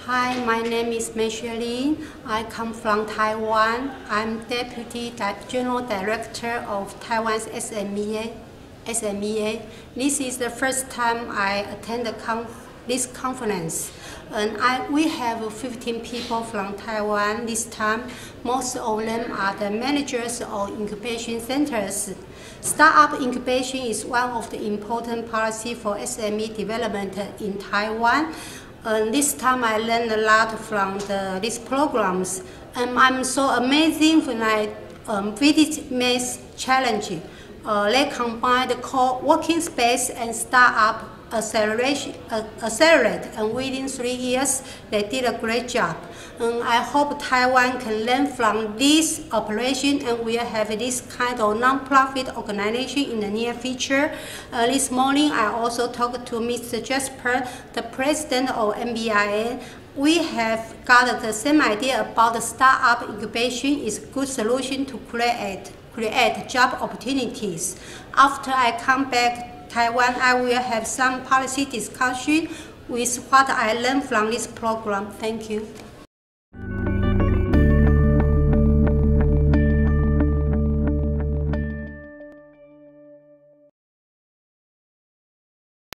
Hi, my name is Micheline. I come from Taiwan. I'm Deputy General Director of Taiwan's SMEA. This is the first time I attend this conference. And we have 15 people from Taiwan this time. Most of them are the managers of incubation centers. Startup incubation is one of the important policies for SME development in Taiwan. This time I learned a lot from these programs. And I'm so amazing when I visit Maze Challenge. They combine the co-working space and startup accelerate, and within 3 years they did a great job. And I hope Taiwan can learn from this operation, and we'll have this kind of non-profit organization in the near future. This morning I also talked to Mr. Jasper, the president of MBIA. We have got the same idea about the startup incubation is a good solution to create job opportunities. After I come back Taiwan, I will have some policy discussion with what I learned from this program. Thank you.